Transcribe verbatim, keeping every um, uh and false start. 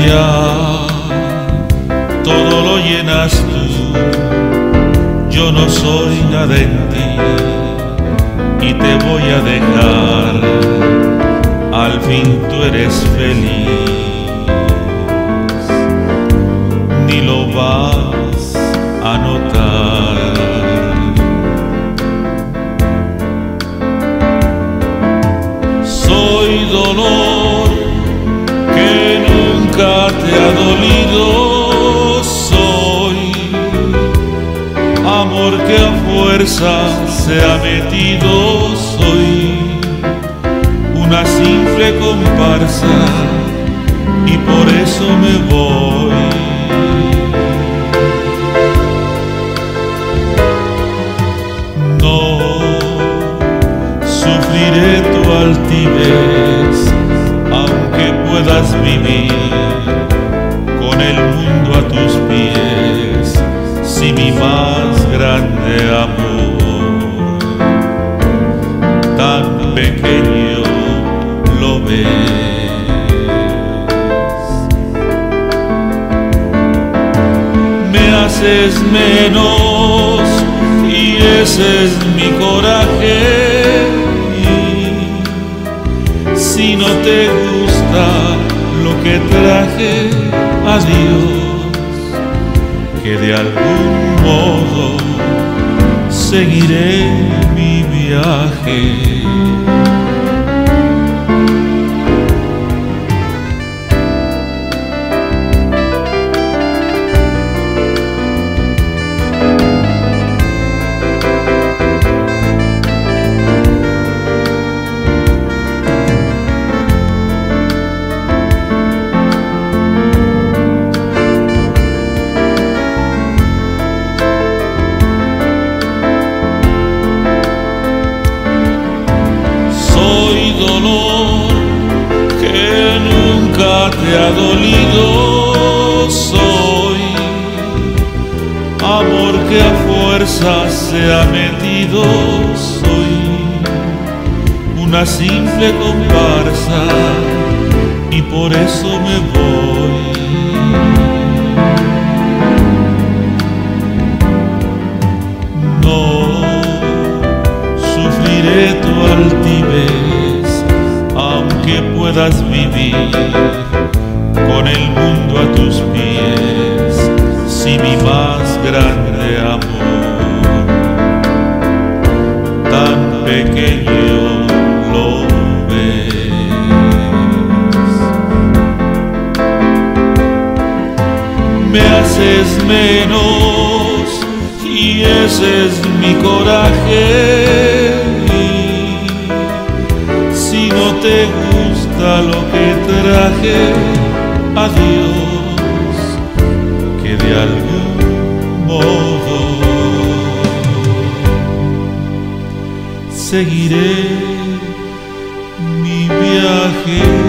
día todo lo llenas tú, yo no soy nada en ti y te voy a dejar, al fin tú eres feliz, ni lo vas a notar. Soy dolor que nunca te ha dolido, soy amor que a fuerza se ha metido, soy una simple comparsa y por eso me voy. No sufriré tu altivez, aunque puedas vivir con el mundo a tus pies, si mi más grande amor tan pequeño lo ves. Me haces menos y ese es mi coraje. Si no te gusta lo que traje, adiós, que de algún modo seguiré mi viaje. Dolor que nunca te ha dolido, soy amor que a fuerza se ha metido, soy una simple comparsa y por eso me voy. No sufriré tu altivez, aunque puedas vivir con el mundo a tus pies, si mi más grande amor tan pequeño lo ves. Me haces menos y ese es mi coraje. Si no te gusta lo que traje, adiós, que de algún modo seguiré mi viaje.